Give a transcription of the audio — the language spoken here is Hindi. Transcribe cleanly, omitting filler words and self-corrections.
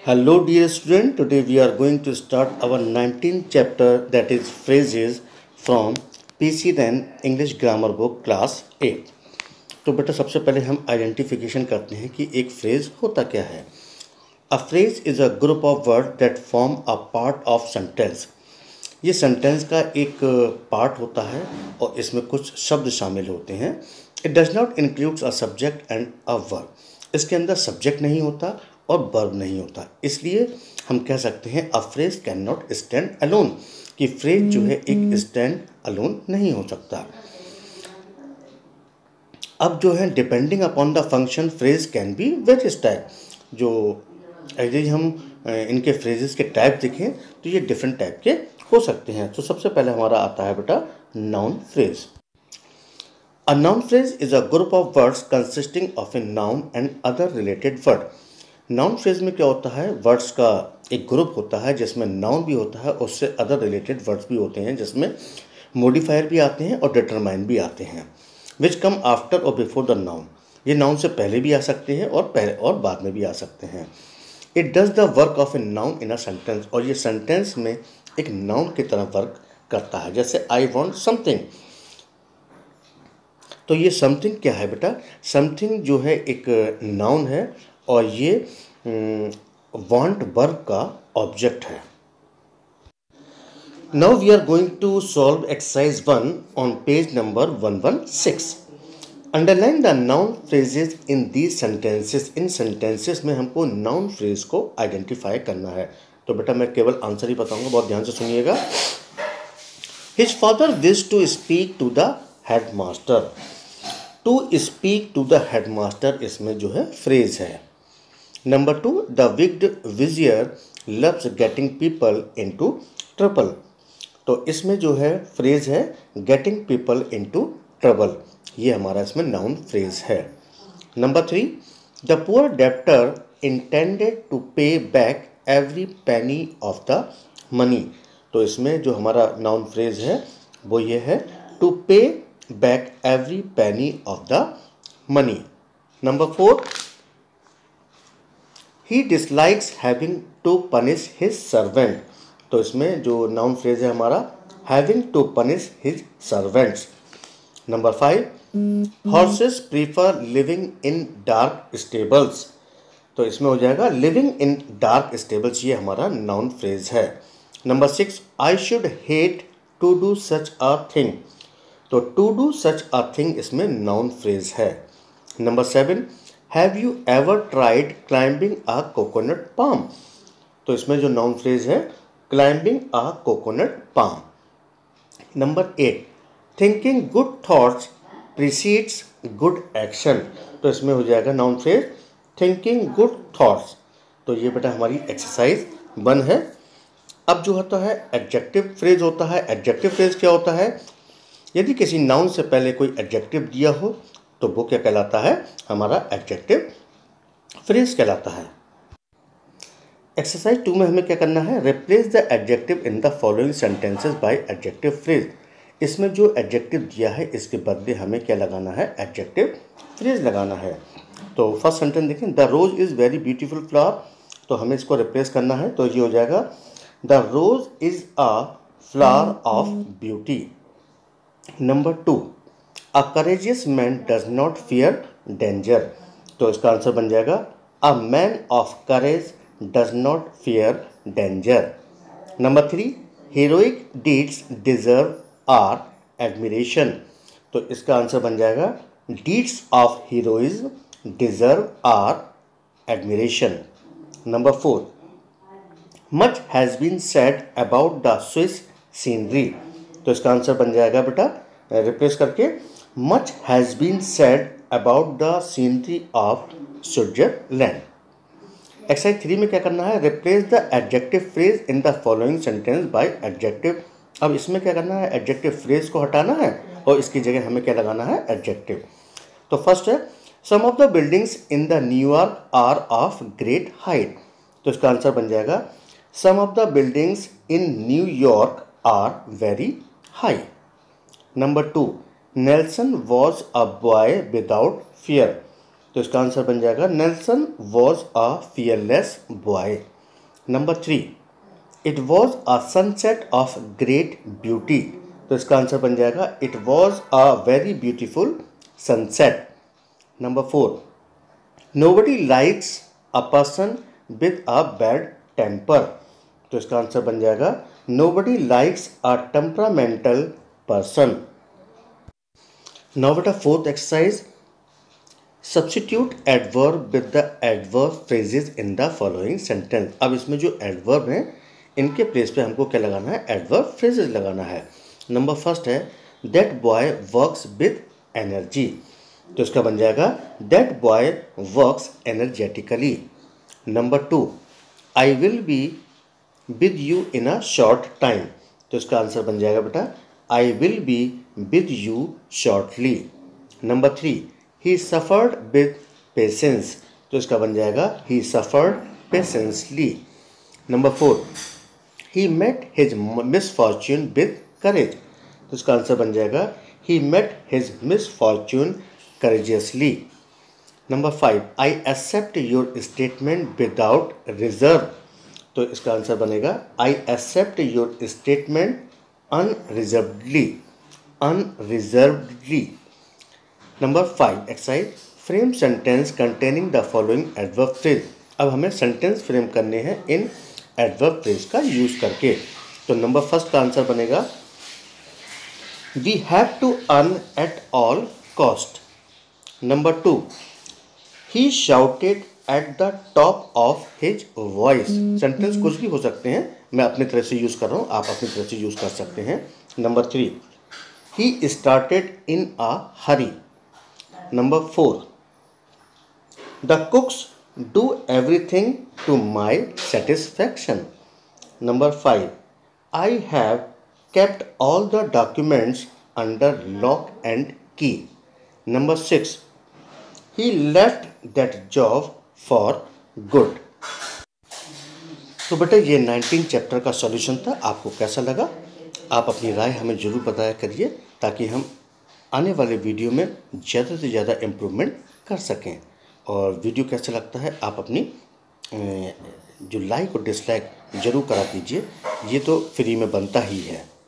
Hello dear student, today we are going to start our 19th chapter, that is phrases from PC10 English Grammar Book Class 8। तो बेटा सबसे पहले हम आइडेंटिफिकेशन करते हैं कि एक फ्रेज होता क्या है। A phrase is a group of word that form a part of sentence. ये सेंटेंस का एक पार्ट होता है और इसमें कुछ शब्द शामिल होते हैं। It does not includes a subject and a verb. इसके अंदर सब्जेक्ट नहीं होता और वर्ब नहीं होता, इसलिए हम कह सकते हैं a phrase can not stand alone, कि फ्रेज जो है एक स्टैंड अलोन नहीं हो सकता। अब जो है depending upon the function phrase can be various type. जो यदि हम इनके फ्रेजेस के टाइप देखें तो ये डिफरेंट टाइप के हो सकते हैं। तो सबसे पहले हमारा आता है बेटा noun phrase. A noun phrase is a group of words consisting of a noun and other related word. Noun phrase में क्या होता है, वर्ड्स का एक ग्रुप होता है जिसमें नाउन भी होता है, उससे अदर रिलेटेड वर्ड्स भी होते हैं, जिसमें मॉडिफायर भी आते हैं और डिटरमाइन भी आते हैं, विच कम आफ्टर और बिफोर द नाउन। ये नाउन से पहले भी आ सकते हैं और बाद में भी आ सकते हैं। It does the work of a noun in a sentence, और ये सेंटेंस में एक नाउन की तरह वर्क करता है। जैसे आई वॉन्ट समथिंग, तो ये समथिंग क्या है बेटा, समथिंग जो है एक नाउन है और ये वांट वर्ब का ऑब्जेक्ट है। Now we are going to solve exercise 1 on page number 116। Underline the noun phrases in these sentences. इन सेंटेंसेस में हमको नाउन फ्रेज को आइडेंटिफाई करना है। तो बेटा मैं केवल आंसर ही बताऊंगा, बहुत ध्यान से सुनिएगा। His father wish to speak to the head master. To speak to the head master इसमें जो है फ्रेज है। Number 2, the wicked vizier loves getting people into trouble. तो इसमें जो है फ्रेज है गेटिंग पीपल इनटू ट्रबल, ये हमारा इसमें नाउन फ्रेज है। Number 3, the poor debtor intended to pay back every penny of the money. तो इसमें जो हमारा नाउन फ्रेज है वो ये है to pay back every penny of the money. Number 4, he dislikes having to punish his servant. तो इसमें जो नाउन फ्रेज है हमारा having to punish his servants. Number 5, horses prefer living in dark stables. तो इसमें हो जाएगा लिविंग इन डार्क स्टेबल्स, ये हमारा नाउन फ्रेज है। Number 6, I should hate to do such a thing. तो to do such a thing इसमें नाउन फ्रेज है। Number 7, have you ever tried climbing a coconut palm. तो इसमें जो नाउन फ्रेज है climbing a coconut palm. Number 8, thinking good thoughts precedes good action. तो इसमें हो जाएगा noun phrase thinking good thoughts. तो ये बेटा हमारी एक्सरसाइज 1 है। अब जो होता है एडजेक्टिव फ्रेज होता है। एडजेक्टिव फ्रेज क्या होता है, यदि किसी नाउन से पहले कोई एडजेक्टिव दिया हो तो वो क्या कहलाता है, हमारा एडजेक्टिव फ्रेज कहलाता है। एक्सरसाइज 2 में हमें क्या करना है, replace the adjective in the following sentences by adjective phrase. इसमें जो एडजेक्टिव दिया है इसके बदले हमें क्या लगाना है, एडजेक्टिव फ्रेज लगाना है। तो फर्स्ट सेंटेंस देखें, the rose is very beautiful flower. तो हमें इसको रिप्लेस करना है, तो ये हो जाएगा the rose is a flower of beauty. Number 2, a courageous man does not fear danger. तो इसका आंसर बन जाएगा a man of courage does not fear danger. Number 3, heroic deeds deserve our admiration. तो इसका आंसर बन जाएगा deeds of heroism deserve our admiration. Number 4, much has been said about the Swiss scenery. तो इसका आंसर बन जाएगा बेटा रिप्लेस करके much has been said about the scenery of Switzerland. Exercise 3 में क्या करना है, replace the adjective phrase in the following sentence by adjective. अब इसमें क्या करना है, एडजेक्टिव फ्रेज को हटाना है और इसकी जगह हमें क्या लगाना है, एडजेक्टिव। तो फर्स्ट है some of the buildings in the New York are of great height. तो इसका आंसर बन जाएगा some of the buildings in New York are very high. Number 2, Nelson was a boy without fear. तो इसका आंसर बन जाएगा Nelson was a fearless boy. Number 3, it was a sunset of great beauty. तो इसका आंसर बन जाएगा it was a very beautiful sunset. Number 4, nobody likes a person with a bad temper. तो इसका आंसर बन जाएगा nobody likes a temperamental person. Now बेटा fourth exercise, substitute adverb with the adverb phrases in the following sentence. अब इसमें जो एडवर्ब हैं इनके प्लेस पे हमको क्या लगाना है, एडवर्ब फ्रेजेस लगाना है। नंबर फर्स्ट है that boy works with energy. तो इसका बन जाएगा that boy works energetically. Number 2, I will be with you in a short time. तो इसका आंसर बन जाएगा बेटा I will be with you shortly. Number 3, he suffered with patience. तो इसका बन जाएगा he suffered patiently. Number 4, he met his misfortune with courage. तो इसका आंसर बन जाएगा ही met his misfortune courageously. Number 5, I accept your statement without reserve. तो इसका आंसर बनेगा I accept your statement unreservedly. Unreservedly. Number 5 exercise, frame sentence containing the following adverb phrase. अब हमें सेंटेंस फ्रेम करने हैं इन एडवर्ब फ्रेज का यूज करके। तो नंबर फर्स्ट का आंसर बनेगा we have to earn at all cost. Number 2, he shouted at the top of his voice. Sentence कुछ भी हो सकते हैं, मैं अपनी तरह से यूज़ कर रहा हूँ, आप अपनी तरह से यूज़ कर सकते हैं। Number 3, he started in a hurry. Number 4, the cooks do everything to my satisfaction. Number 5, I have kept all the documents under lock and key. Number 6, he left that job for good. तो बेटा ये 19 चैप्टर का सॉल्यूशन था। आपको कैसा लगा? आप अपनी राय हमें ज़रूर बताया करिए ताकि हम आने वाले वीडियो में ज़्यादा से ज़्यादा इम्प्रूवमेंट कर सकें। और वीडियो कैसा लगता है आप अपनी जो लाइक और डिसलाइक ज़रूर करा कीजिए, ये तो फ्री में बनता ही है।